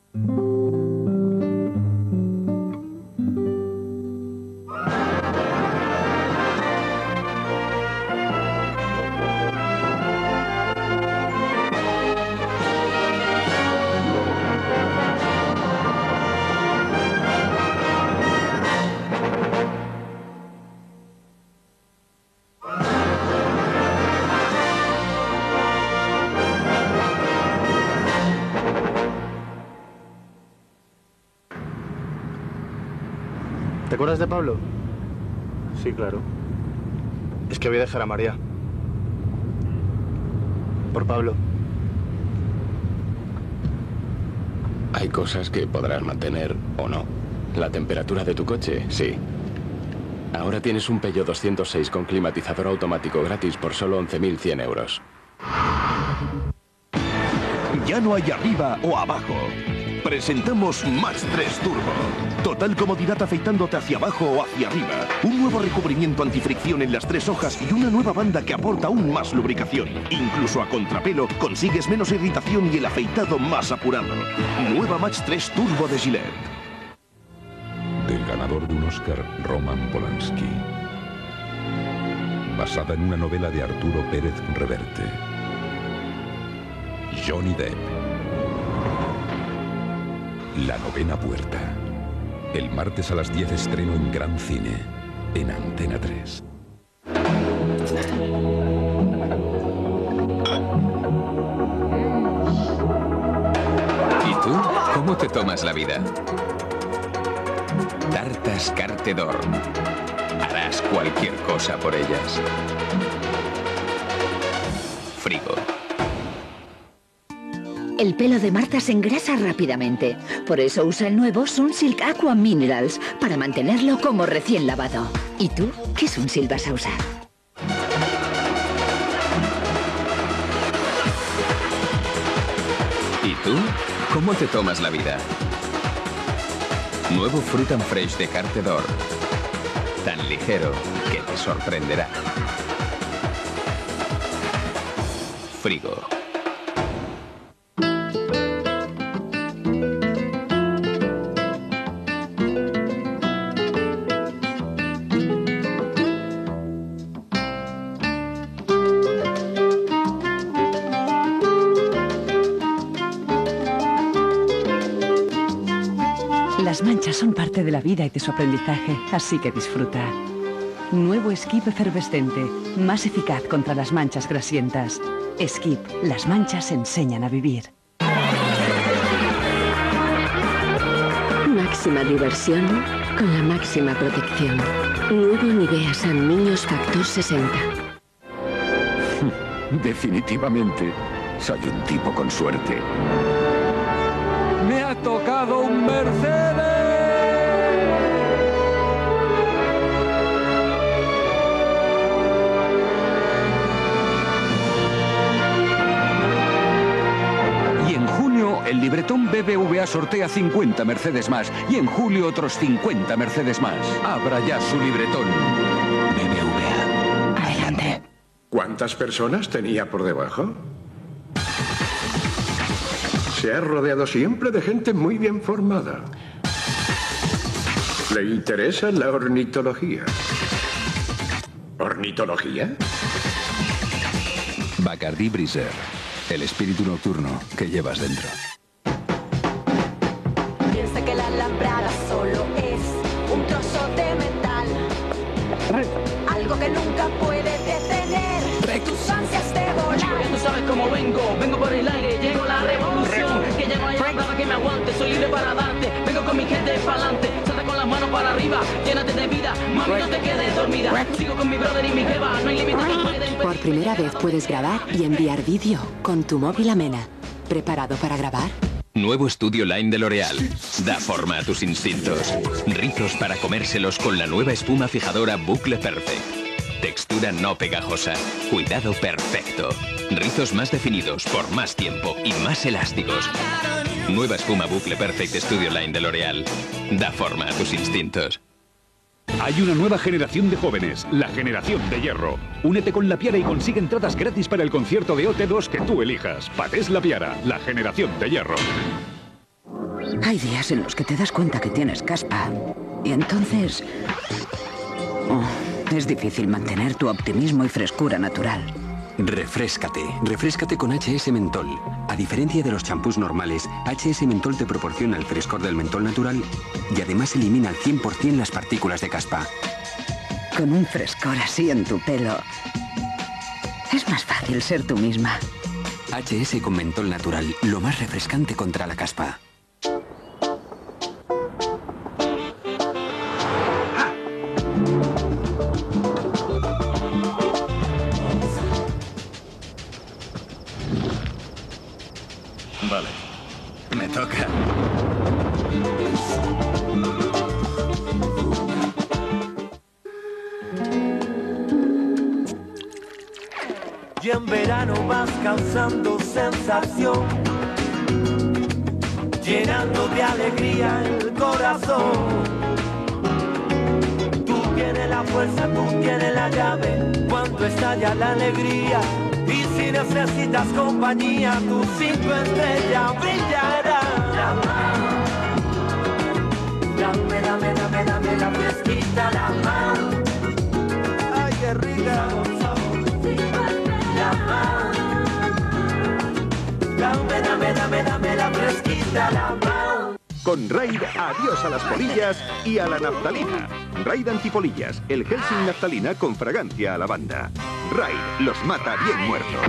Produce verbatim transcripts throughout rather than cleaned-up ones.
¿Te acuerdas de Pablo? Sí, claro. Es que voy a dejar a María. Por Pablo. Hay cosas que podrás mantener o no. La temperatura de tu coche, sí. Ahora tienes un Peugeot doscientos seis con climatizador automático gratis por solo once mil cien euros. Ya no hay arriba o abajo. Presentamos Max tres Turbo. Total comodidad afeitándote hacia abajo o hacia arriba. Un nuevo recubrimiento antifricción en las tres hojas y una nueva banda que aporta aún más lubricación. Incluso a contrapelo consigues menos irritación y el afeitado más apurado. Nueva Max tres Turbo de Gillette. Del ganador de un Oscar, Roman Polanski. Basada en una novela de Arturo Pérez Reverte. Johnny Depp. La novena puerta. El martes a las diez estreno en Gran Cine, en Antena tres. ¿Y tú? ¿Cómo te tomas la vida? Tartas Carte d'Or. Harás cualquier cosa por ellas. Frigo. El pelo de Marta se engrasa rápidamente. Por eso usa el nuevo Sunsilk Aqua Minerals, para mantenerlo como recién lavado. ¿Y tú? ¿Qué Sunsilk vas a usar? ¿Y tú? ¿Cómo te tomas la vida? Nuevo Fruit and Fresh de Carte d'Or. Tan ligero que te sorprenderá. Frigo. Las manchas son parte de la vida y de su aprendizaje, así que disfruta. Nuevo Skip efervescente, más eficaz contra las manchas grasientas. Skip, las manchas enseñan a vivir. Máxima diversión con la máxima protección. Nuevo Nivea San Niños Factor sesenta. Definitivamente, soy un tipo con suerte. ¡Me ha tocado un Mercedes! Y en junio, el libretón B B V A sortea cincuenta Mercedes más. Y en julio, otros cincuenta Mercedes más. Abra ya su libretón. B B V A. Adelante. ¿Cuántas personas tenía por debajo? Se ha rodeado siempre de gente muy bien formada. ¿Le interesa la ornitología? ¿Ornitología? Bacardi Breezer, el espíritu nocturno que llevas dentro. Piensa que la alambrada solo es un trozo de metal. Algo que nunca puede detener tus ansias de volar. Chico, ya tú sabes cómo vengo. Vengo por el aire, llego a la revolución. Que ya no hay nada que me aguante. Soy libre para darte. Vengo con mi gente pa'lante. Salta con las manos para arriba. Llénate de vida. Mami, no te quedes dormida. Sigo con mi brother y mi jeva. No hay límites que pueden. Por primera vez puedes grabar y enviar vídeo con tu móvil Amena. ¿Preparado para grabar? Nuevo estudio Line de L'Oréal. Da forma a tus instintos. Rizos para comérselos con la nueva espuma fijadora Bucle Perfect. Textura no pegajosa. Cuidado perfecto. Rizos más definidos por más tiempo y más elásticos. Nueva espuma Bucle Perfect Studio Line de L'Oréal. Da forma a tus instintos. Hay una nueva generación de jóvenes, la generación de hierro. Únete con La Piara y consigue entradas gratis para el concierto de O T dos que tú elijas. Patés La Piara, la generación de hierro. Hay días en los que te das cuenta que tienes caspa. Y entonces... Oh, es difícil mantener tu optimismo y frescura natural. Refréscate. Refréscate con H S Mentol. A diferencia de los champús normales, H S Mentol te proporciona el frescor del mentol natural y además elimina al cien por cien las partículas de caspa. Con un frescor así en tu pelo, es más fácil ser tú misma. H S con mentol natural, lo más refrescante contra la caspa. Vale, me toca. Y en verano vas causando sensación, llenando de alegría el corazón. Tú tienes la fuerza, tú tienes la llave, cuando estalla la alegría. Y si necesitas compañía, tus cinco estrellas brillarán. Dame, dame, dame, dame la fresquita, la mano. Ay, qué rica. Dame, dame, dame, dame la fresquita, la mano. Con Raid, adiós a las polillas y a la naftalina. Raid antipolillas, el gel sin naftalina con fragancia a lavanda. Raid los mata bien muertos.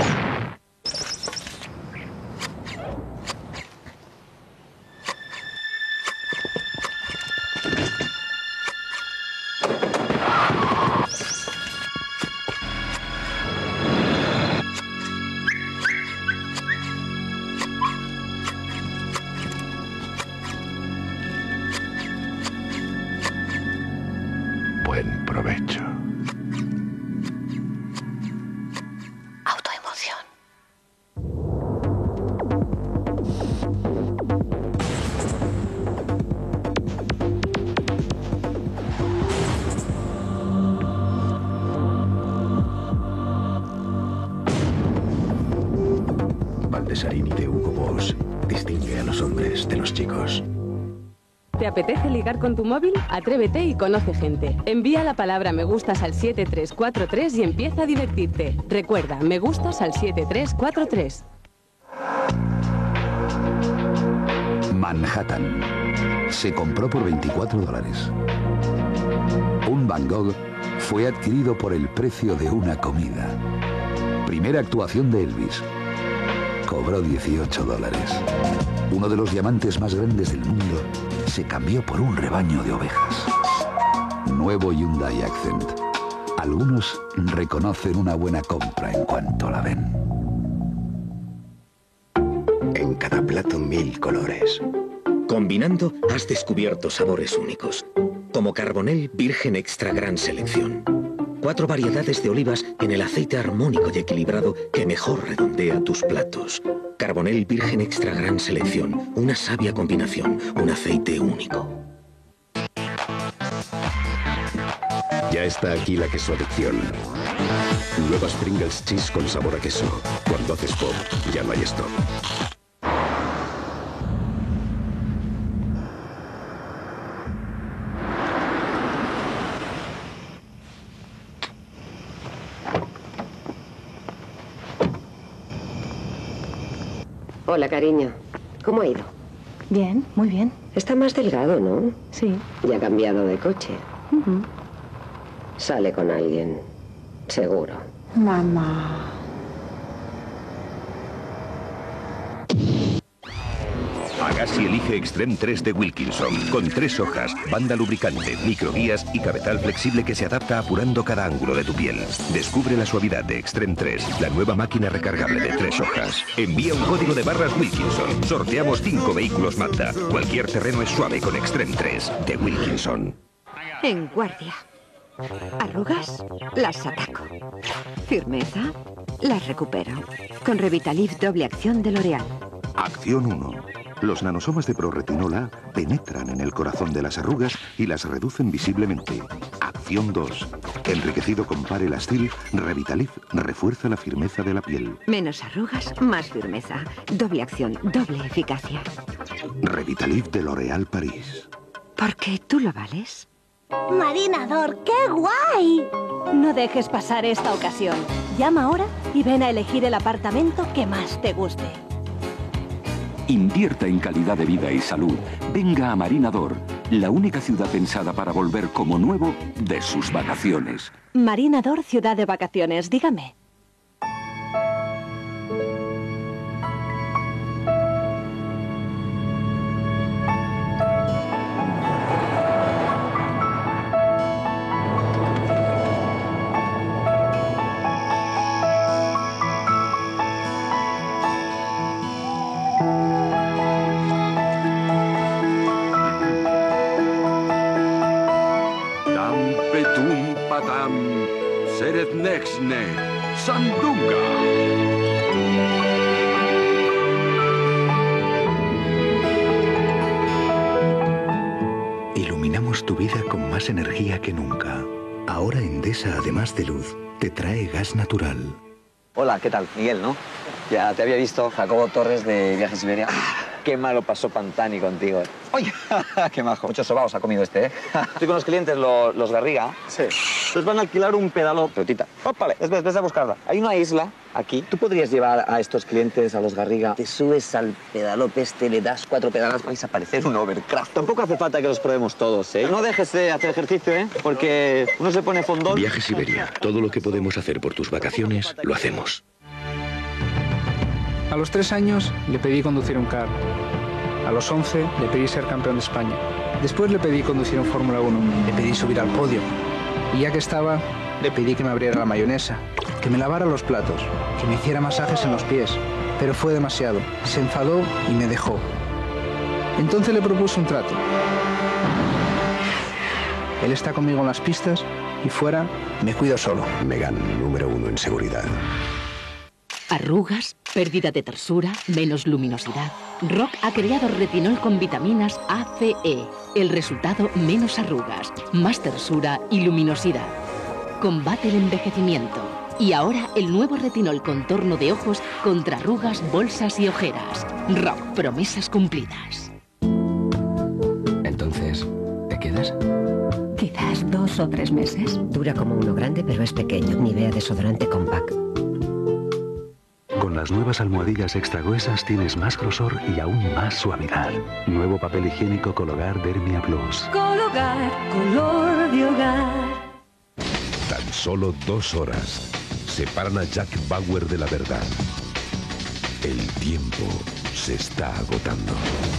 Buen provecho. Autoemoción. Baldesarini de Hugo Boss distingue a los hombres de los chicos. ¿Te apetece ligar con tu móvil? Atrévete y conoce gente. Envía la palabra me gustas al siete tres cuatro tres y empieza a divertirte. Recuerda, me gustas al siete tres cuatro tres. Manhattan. Se compró por veinticuatro dólares. Un Van Gogh fue adquirido por el precio de una comida. Primera actuación de Elvis. Cobró dieciocho dólares. Uno de los diamantes más grandes del mundo se cambió por un rebaño de ovejas. Nuevo Hyundai Accent. Algunos reconocen una buena compra en cuanto la ven. En cada plato mil colores. Combinando, has descubierto sabores únicos. Como Carbonell Virgen Extra Gran Selección. Cuatro variedades de olivas en el aceite armónico y equilibrado que mejor redondea tus platos. Carbonell Virgen Extra Gran Selección. Una sabia combinación. Un aceite único. Ya está aquí la quesoadicción. Nuevas Pringles Cheese con sabor a queso. Cuando haces pop, ya no hay stop. Hola, cariño. ¿Cómo ha ido? Bien, muy bien. Está más delgado, ¿no? Sí. Ya ha cambiado de coche. Uh-huh. Sale con alguien. Seguro. Mamá. Agassi elige Extreme tres de Wilkinson, con tres hojas, banda lubricante, microguías y cabezal flexible que se adapta apurando cada ángulo de tu piel. Descubre la suavidad de Extreme tres, la nueva máquina recargable de tres hojas. Envía un código de barras Wilkinson. Sorteamos cinco vehículos Mazda. Cualquier terreno es suave con Extreme tres de Wilkinson. En guardia. Arrugas, las ataco. Firmeza, las recupero. Con Revitalift doble acción de L'Oréal. Acción uno. Los nanosomas de prorretinola penetran en el corazón de las arrugas y las reducen visiblemente. Acción Generación dos. Enriquecido con Parelastil, Revitalift refuerza la firmeza de la piel. Menos arrugas, más firmeza. Doble acción, doble eficacia. Revitalift de L'Oréal París. Porque tú lo vales. ¡Marinador, qué guay! No dejes pasar esta ocasión. Llama ahora y ven a elegir el apartamento que más te guste. Invierta en calidad de vida y salud. Venga a Marinador, la única ciudad pensada para volver como nuevo de sus vacaciones. Marinador, ciudad de vacaciones, dígame. Seretnexne, Sandunga. Iluminamos tu vida con más energía que nunca. Ahora Endesa, además de luz, te trae gas natural. Hola, ¿qué tal? Miguel, ¿no? Ya te había visto, Jacobo Torres de Viajes Iberia. Qué malo pasó Pantani contigo. ¡Oye! ¡Qué majo! Muchos sobaos ha comido este, ¿eh? Estoy con los clientes, los, los Garriga. Sí. Les van a alquilar un pedalo. Pelotita. ¡Ópale! Ves, ves, ves a buscarla. Hay una isla aquí. Tú podrías llevar a estos clientes, a los Garriga, te subes al pedalote este, le das cuatro pedalas, vais a parecer un overcraft. Tampoco hace falta que los probemos todos, ¿eh? No dejes de hacer ejercicio, ¿eh? Porque uno se pone fondón. Viajes Iberia. Todo lo que podemos hacer por tus vacaciones, lo hacemos. A los tres años le pedí conducir un carro. A los once le pedí ser campeón de España. Después le pedí conducir un Fórmula uno. Le pedí subir al podio. Y ya que estaba, le pedí que me abriera la mayonesa, que me lavara los platos, que me hiciera masajes en los pies. Pero fue demasiado. Se enfadó y me dejó. Entonces le propuse un trato. Él está conmigo en las pistas y fuera me cuido solo. Megane, número uno en seguridad. Arrugas, pérdida de tersura, menos luminosidad. Rock ha creado retinol con vitaminas A, C, E. El resultado, menos arrugas, más tersura y luminosidad. Combate el envejecimiento. Y ahora el nuevo retinol contorno de ojos contra arrugas, bolsas y ojeras. Rock, promesas cumplidas. Entonces, ¿te quedas? Quizás dos o tres meses. Dura como uno grande, pero es pequeño. Nivea desodorante compact. Con las nuevas almohadillas extra gruesas tienes más grosor y aún más suavidad. Nuevo papel higiénico Cologar Dermia Plus. Cologar, color de hogar. Tan solo dos horas separan a Jack Bauer de la verdad. El tiempo se está agotando.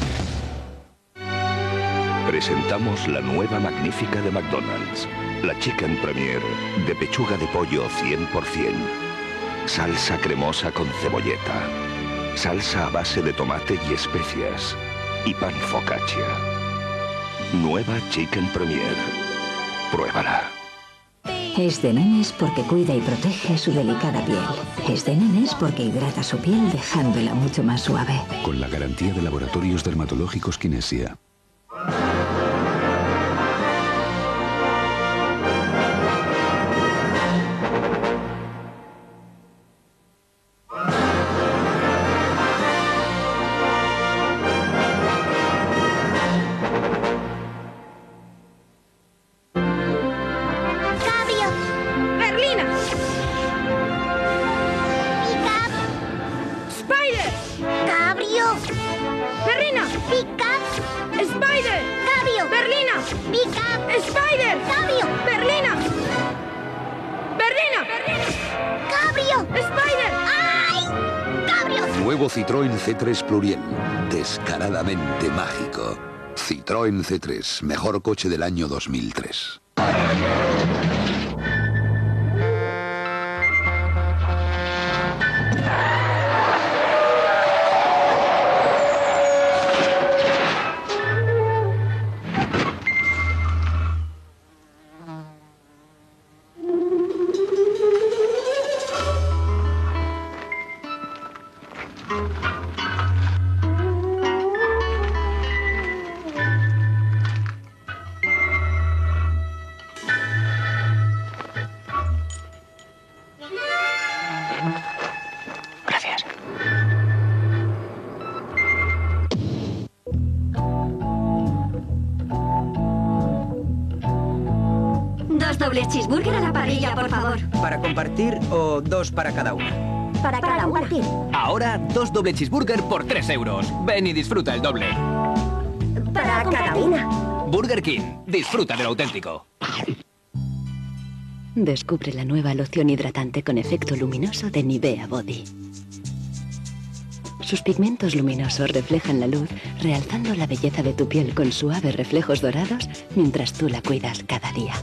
Presentamos la nueva magnífica de McDonald's. La Chicken Premier de pechuga de pollo cien por cien. Salsa cremosa con cebolleta. Salsa a base de tomate y especias. Y pan focaccia. Nueva Chicken Premier. Pruébala. Es de nenes porque cuida y protege su delicada piel. Es de nenes porque hidrata su piel dejándola mucho más suave. Con la garantía de Laboratorios Dermatológicos Kinesia. Citroën C tres Pluriel, descaradamente mágico. Citroën C tres, mejor coche del año dos mil tres. doble cheeseburger a la parrilla, por favor. ¿Para compartir o dos para cada una? Para, para cada compartir. Una. Ahora, dos doble cheeseburger por tres euros. Ven y disfruta el doble. Para, para cada una. Burger King. Disfruta de lo auténtico. Descubre la nueva loción hidratante con efecto luminoso de Nivea Body. Sus pigmentos luminosos reflejan la luz, realzando la belleza de tu piel con suaves reflejos dorados mientras tú la cuidas cada día.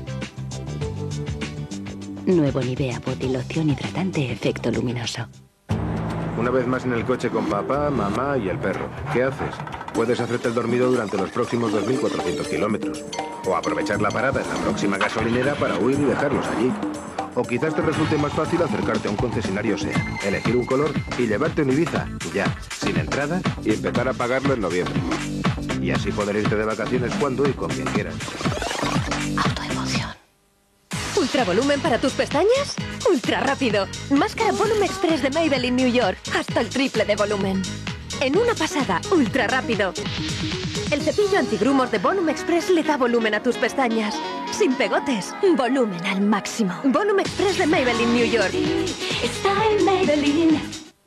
Nuevo Nivea Body loción hidratante efecto luminoso. Una vez más en el coche con papá, mamá y el perro. ¿Qué haces? Puedes hacerte el dormido durante los próximos dos mil cuatrocientos kilómetros. O aprovechar la parada en la próxima gasolinera para huir y dejarlos allí. O quizás te resulte más fácil acercarte a un concesionario SEAT, elegir un color y llevarte un Ibiza, ya, sin entrada, y empezar a pagarlo en noviembre. Y así poder irte de vacaciones cuando y con quien quieras. Autoemoción. ¿Ultra volumen para tus pestañas? ¡Ultra rápido! Máscara Volume Express de Maybelline New York. Hasta el triple de volumen. En una pasada, ultra rápido. El cepillo antigrumos de Volume Express le da volumen a tus pestañas. Sin pegotes, volumen al máximo. Volume Express de Maybelline New York. Está en Maybelline.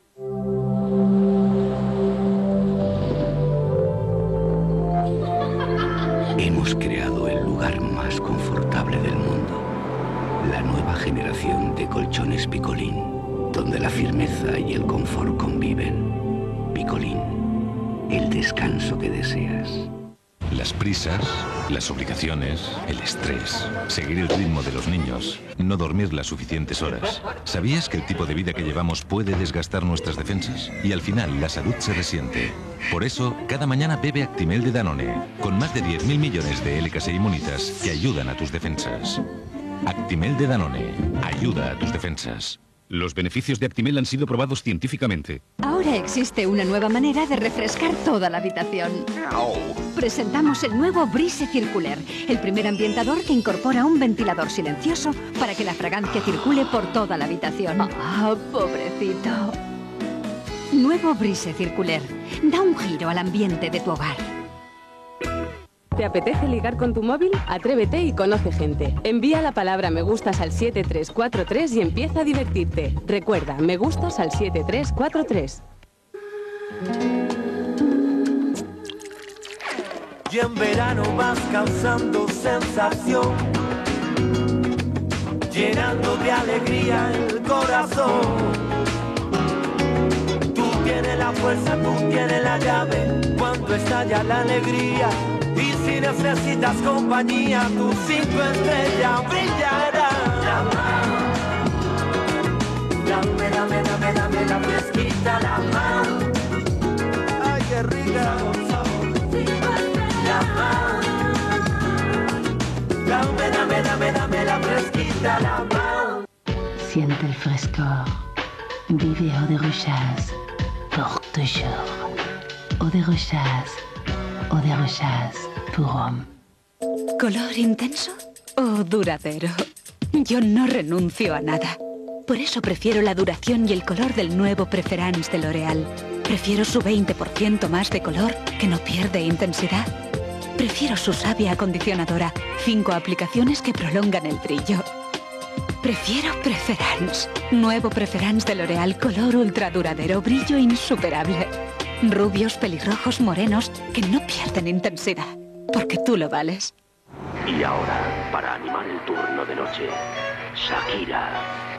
Hemos creado el lugar más confortable del mundo. La nueva generación de colchones Picolín, donde la firmeza y el confort conviven. Picolín, el descanso que deseas. Las prisas, las obligaciones, el estrés, seguir el ritmo de los niños, no dormir las suficientes horas. ¿Sabías que el tipo de vida que llevamos puede desgastar nuestras defensas? Y al final la salud se resiente. Por eso, cada mañana bebe Actimel de Danone, con más de diez mil millones de L K S inmunitas que ayudan a tus defensas. Actimel de Danone ayuda a tus defensas. Los beneficios de Actimel han sido probados científicamente. Ahora existe una nueva manera de refrescar toda la habitación. Presentamos el nuevo Brise Circular, el primer ambientador que incorpora un ventilador silencioso para que la fragancia circule por toda la habitación. ¡Ah, pobrecito! Nuevo Brise Circular. Da un giro al ambiente de tu hogar. ¿Te apetece ligar con tu móvil? Atrévete y conoce gente. Envía la palabra me gustas al siete tres cuatro tres y empieza a divertirte. Recuerda, me gustas al siete tres cuatro tres. Y en verano vas causando sensación, llenando de alegría el corazón. Tú tienes la fuerza, tú tienes la llave, cuando estalla la alegría. Y si necesitas compañía, tus cinco estrellas brillarán. Dame, dame, dame, dame la fresquita, la mano. Ay, qué rica. La mano. Dame, dame, dame, dame la fresquita, la mano. Siente el frescor. Vive Eau de Rochas. Pour toujours. Eau de Rochas. Eau de Rochas. Pour homme. ¿Color intenso o duradero? Yo no renuncio a nada. Por eso prefiero la duración y el color del nuevo Preference de L'Oréal. Prefiero su veinte por ciento más de color que no pierde intensidad. Prefiero su savia acondicionadora. Cinco aplicaciones que prolongan el brillo. Prefiero Preference. Nuevo Preference de L'Oréal, color ultra duradero, brillo insuperable. Rubios, pelirrojos, morenos, que no pierden intensidad. Porque tú lo vales. Y ahora, para animar el turno de noche, Shakira.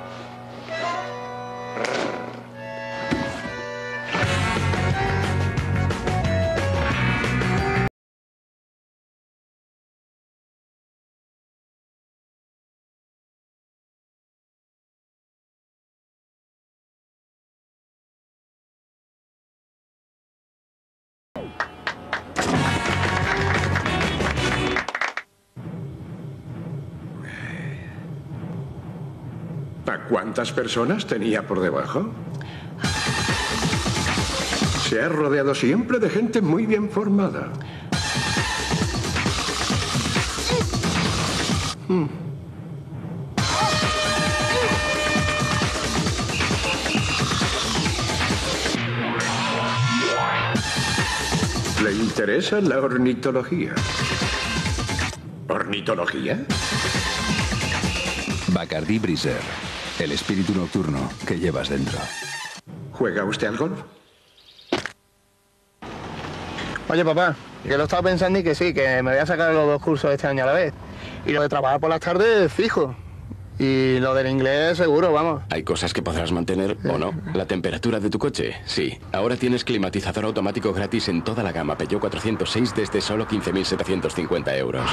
¿A cuántas personas tenía por debajo? Se ha rodeado siempre de gente muy bien formada. Hmm. ¿Le interesa la ornitología? ¿Ornitología? Bacardi Breezer, el espíritu nocturno que llevas dentro. ¿Juega usted al golf? Oye, papá, que lo estaba pensando y que sí, que me voy a sacar los dos cursos este año a la vez. Y lo de trabajar por las tardes, fijo. Y lo del inglés, seguro, vamos. Hay cosas que podrás mantener o no. La temperatura de tu coche, sí. Ahora tienes climatizador automático gratis en toda la gama Peugeot cuatrocientos seis desde solo quince mil setecientos cincuenta euros.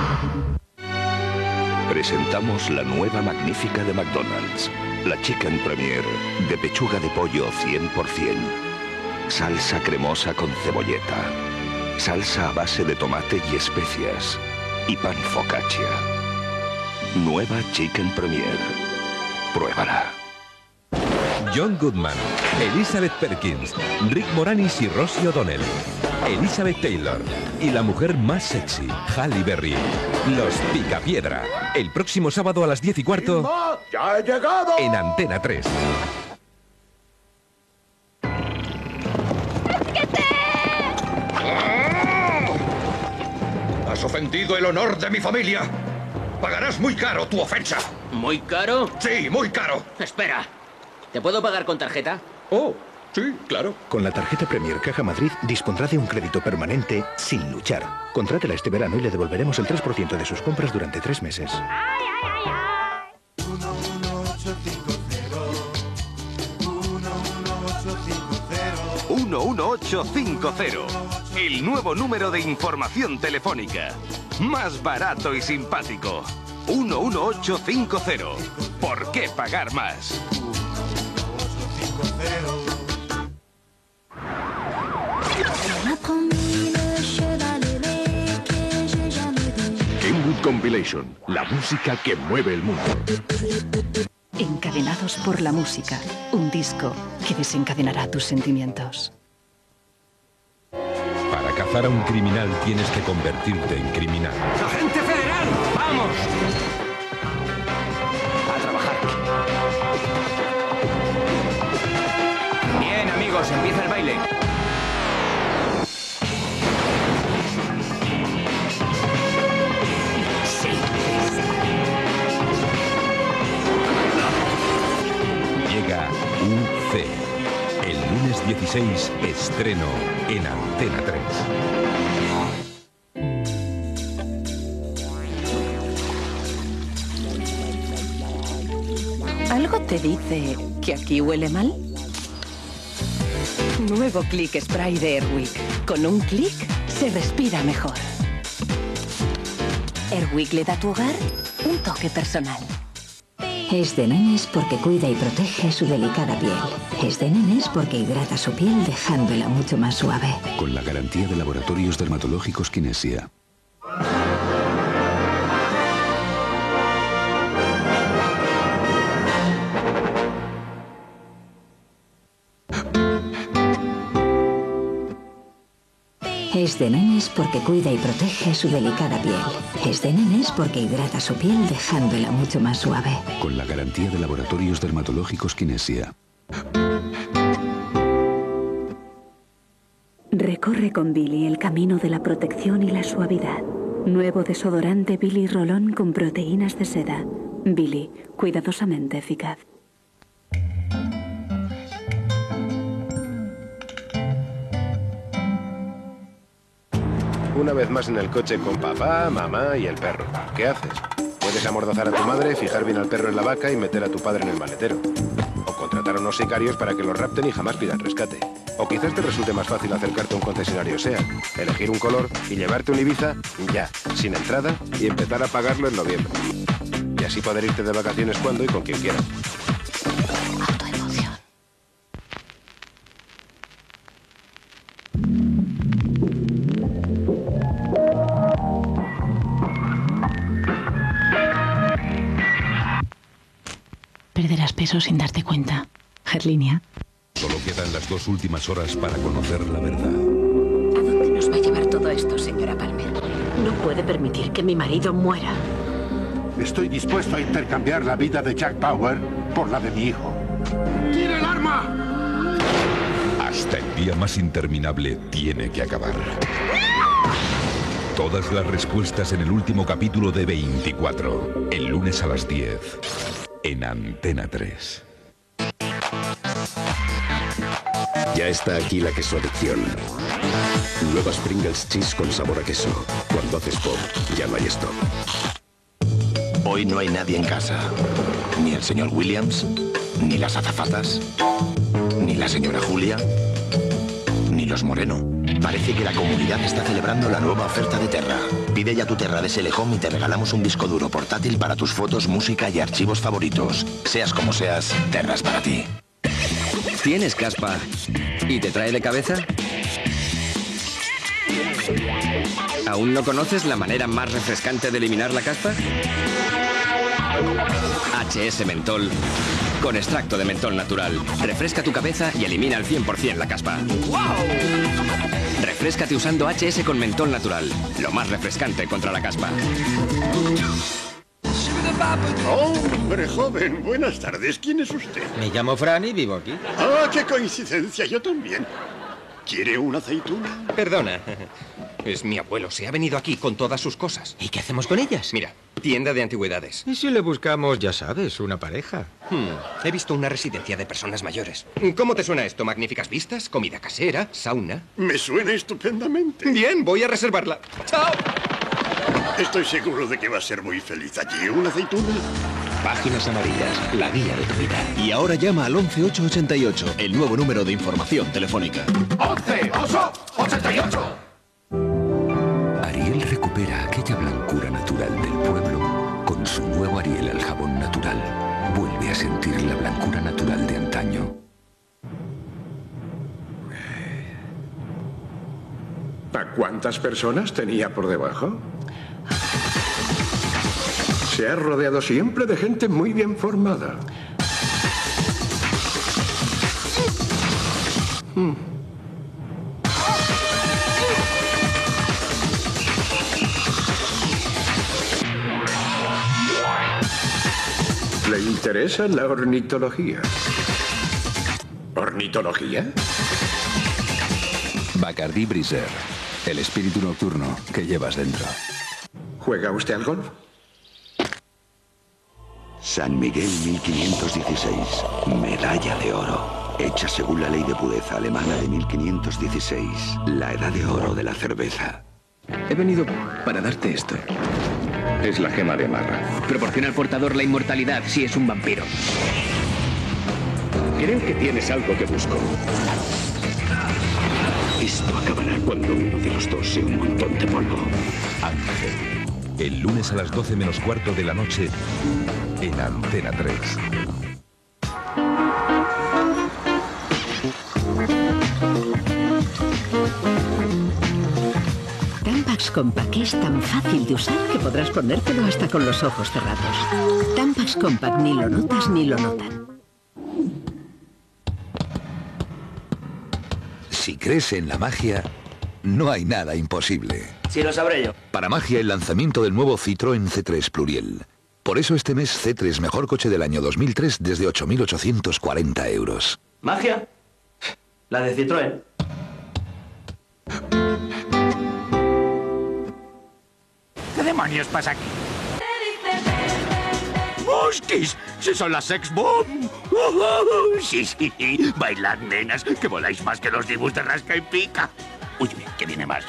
Presentamos la nueva magnífica de McDonald's. La Chicken Premier de pechuga de pollo cien por cien. Salsa cremosa con cebolleta. Salsa a base de tomate y especias. Y pan focaccia. Nueva Chicken Premier. Pruébala. John Goodman, Elizabeth Perkins, Rick Moranis y Rosie O'Donnell, Elizabeth Taylor y la mujer más sexy, Halle Berry. Los Picapiedra. El próximo sábado a las diez y cuarto. ¡Ya he llegado! En Antena tres. Has ofendido el honor de mi familia. Pagarás muy caro tu ofensa. ¿Muy caro? Sí, muy caro. Espera. ¿Te puedo pagar con tarjeta? Oh, sí, claro. Con la tarjeta Premier Caja Madrid dispondrá de un crédito permanente sin luchar. Contrátela este verano y le devolveremos el tres por ciento de sus compras durante tres meses. uno uno ocho cinco cero. El nuevo número de información telefónica. Más barato y simpático. uno uno ocho cinco cero. ¿Por qué pagar más? Kenwood Compilation. La música que mueve el mundo. Encadenados por la música. Un disco que desencadenará tus sentimientos. Para cazar a un criminal tienes que convertirte en criminal. ¡Agente federal! ¡Vamos! A trabajar. Bien, amigos, empieza el baile. Llega U C. El lunes dieciséis, estreno en Antena tres. ¿Algo te dice que aquí huele mal? Nuevo Click Spray de Airwick. Con un clic se respira mejor. Airwick le da a tu hogar un toque personal. Es de nenes porque cuida y protege su delicada piel. Es de nenes porque hidrata su piel dejándola mucho más suave. Con la garantía de Laboratorios Dermatológicos Kinesia. Es de nenes porque cuida y protege su delicada piel. Es de nenes porque hidrata su piel dejándola mucho más suave. Con la garantía de Laboratorios Dermatológicos Kinesia. Recorre con Billy el camino de la protección y la suavidad. Nuevo desodorante Billy Rolón con proteínas de seda. Billy, cuidadosamente eficaz. Una vez más en el coche con papá, mamá y el perro. ¿Qué haces? Puedes amordazar a tu madre, fijar bien al perro en la vaca y meter a tu padre en el maletero. O contratar a unos sicarios para que los rapten y jamás pidan rescate. O quizás te resulte más fácil acercarte a un concesionario SEAT, elegir un color y llevarte un Ibiza ya, sin entrada, y empezar a pagarlo en noviembre. Y así poder irte de vacaciones cuando y con quien quieras. Perderás peso sin darte cuenta. Aerlínea. Solo quedan las dos últimas horas para conocer la verdad. ¿A dónde nos va a llevar todo esto, señora Palmer? No puede permitir que mi marido muera. Estoy dispuesto a intercambiar la vida de Jack Bauer por la de mi hijo. ¡Tira el arma! Hasta el día más interminable tiene que acabar. Todas las respuestas en el último capítulo de veinticuatro. El lunes a las diez. En Antena tres. Ya está aquí la quesoadicción. Nuevas Pringles Cheese con sabor a queso. Cuando haces pop, ya no hay stop. Hoy no hay nadie en casa. Ni el señor Williams, ni las azafatas, ni la señora Julia, ni los Moreno. Parece que la comunidad está celebrando la nueva oferta de Terra. Pide ya tu Terra de S L Home y te regalamos un disco duro portátil para tus fotos, música y archivos favoritos. Seas como seas, Terra es para ti. ¿Tienes caspa y te trae de cabeza? ¿Aún no conoces la manera más refrescante de eliminar la caspa? H S Mentol con extracto de mentol natural. Refresca tu cabeza y elimina al cien por cien la caspa. Refréscate usando H S con mentol natural, lo más refrescante contra la caspa. Hombre joven, buenas tardes. ¿Quién es usted? Me llamo Fran y vivo aquí. Ah, qué coincidencia, yo también. ¿Quiere una aceituna? Perdona. Es mi abuelo, se ha venido aquí con todas sus cosas. ¿Y qué hacemos con ellas? Mira, tienda de antigüedades. ¿Y si le buscamos, ya sabes, una pareja? Hmm, he visto una residencia de personas mayores. ¿Cómo te suena esto? ¿Magníficas vistas? ¿Comida casera? ¿Sauna? Me suena estupendamente. Bien, voy a reservarla. ¡Chao! Estoy seguro de que va a ser muy feliz allí. ¿Una aceituna? Páginas Amarillas, la guía de tu vida. Y ahora llama al once ocho ochenta y ocho, el nuevo número de información telefónica. once ocho ochenta y ocho. Ariel recupera aquella blancura natural del pueblo con su nuevo Ariel al jabón natural. Vuelve a sentir la blancura natural de antaño. ¿A cuántas personas tenía por debajo? Se ha rodeado siempre de gente muy bien formada. Hmm. ¿Le interesa la ornitología? ¿Ornitología? Bacardí Breezer, el espíritu nocturno que llevas dentro. ¿Juega usted al golf? San Miguel mil quinientos dieciséis, medalla de oro, hecha según la ley de pureza alemana de mil quinientos dieciséis, la edad de oro de la cerveza. He venido para darte esto. Es la gema de Marra. Proporciona al portador la inmortalidad si es un vampiro. Creo que tienes algo que busco. Esto acabará cuando uno de los dos sea un montón de polvo. Ángel. El lunes a las doce menos cuarto de la noche en Antena tres. Tampax Compact es tan fácil de usar que podrás ponértelo hasta con los ojos cerrados. Tampax Compact ni lo notas ni lo notan. Si crees en la magia, no hay nada imposible. Sí, lo sabré yo. Para magia, el lanzamiento del nuevo Citroën C tres Pluriel. Por eso este mes C tres Mejor Coche del Año dos mil tres desde ocho mil ochocientos cuarenta euros. ¿Magia? La de Citroën. ¿Qué demonios pasa aquí? ¡Hostis! ¡Si son las Sex Bomb! ¡Uh! Sí, sí, bailad, nenas, que voláis más que los dibujos de Rasca y Pica. Uy, que viene más.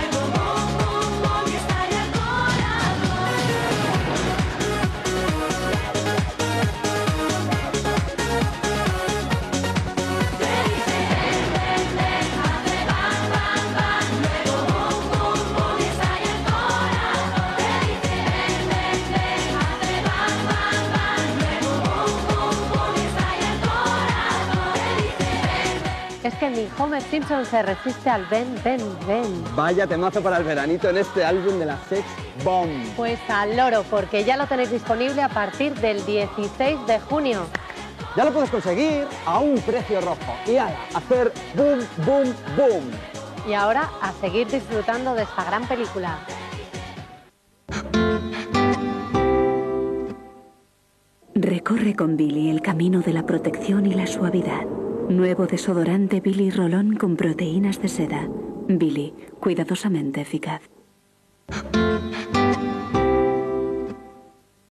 Es que ni Homer Simpson se resiste al ven, ven, ven. Vaya temazo para el veranito en este álbum de la Sex Bomb. Pues al loro, porque ya lo tenéis disponible a partir del dieciséis de junio. Ya lo puedes conseguir a un precio rojo. Y ala, hacer boom, boom, boom. Y ahora a seguir disfrutando de esta gran película. Recorre con Billy el camino de la protección y la suavidad. Nuevo desodorante Billy Rolón con proteínas de seda. Billy, cuidadosamente eficaz. ¡Ah!